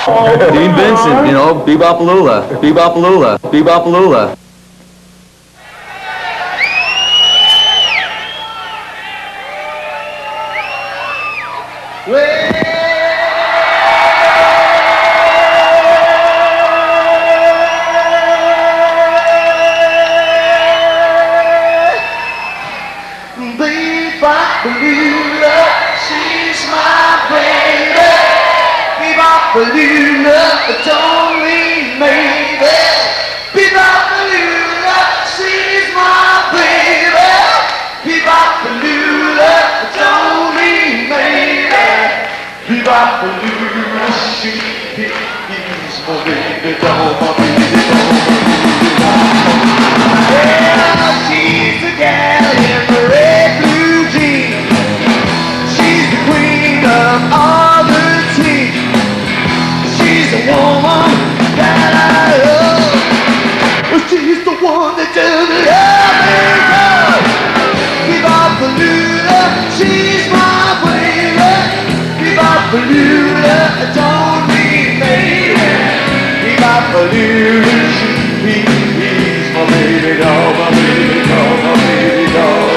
Dean Vincent, you know, Bebop-A-Lula, Bebop-A-Lula, Bebop-A-Lula. Bebop-A-Lula, she's my baby. Bebop-A-Lula, don't leave me there. Bebop-A-Lula, she's my baby. Bebop-A-Lula, don't leave me there. Bebop-A-Lula, she's my baby, don't my baby, yeah, she's the gal in the red blue jeans. She's the queen of all the teens. She's the woman that I love. She's the one that doesn't love me love. Bebop-A-Lula, she's my baby. Bebop-A-Lula, don't leave me. Bebop-A-Lula, she's my baby doll, my baby doll, my baby doll.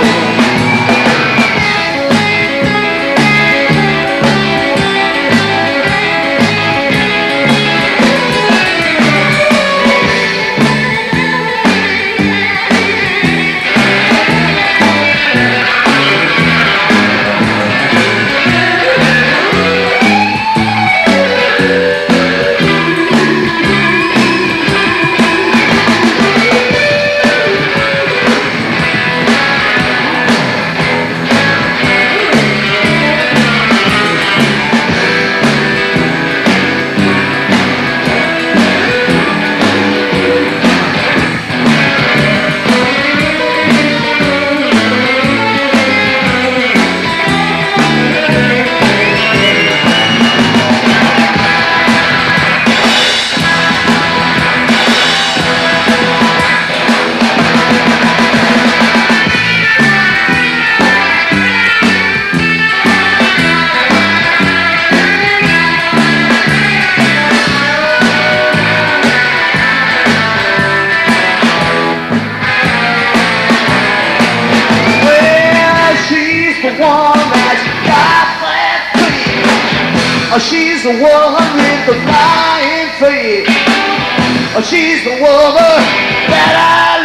She's the woman with the flying feet. She's the woman that I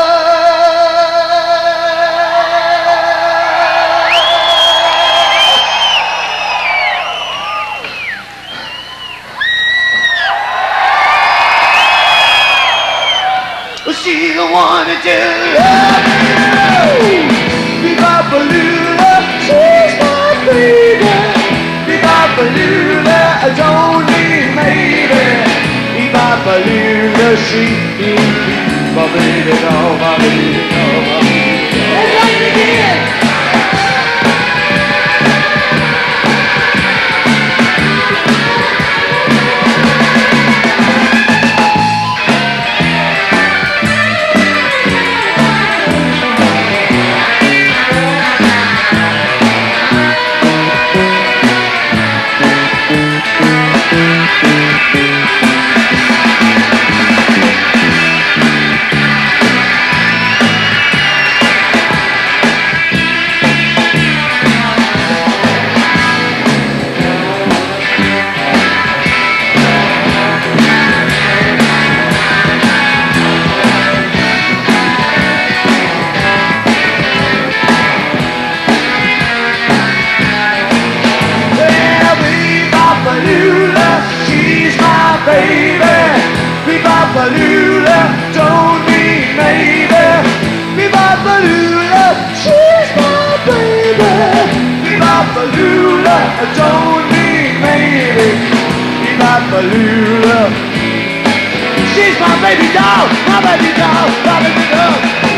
love. She's the one that you love. Bebop-A-Lula, she's my baby. Bebop-A-Lula, don't leave me there. Bebop-A-Lula, she's my baby doll, my baby doll, my baby doll. Let's run it again. Bebop-A-Lula, don't leave me there. Bebop-A-Lula, she's my baby. Bebop-A-Lula, don't leave me. Bebop-A-Lula, she's my baby doll, my baby doll, my baby doll.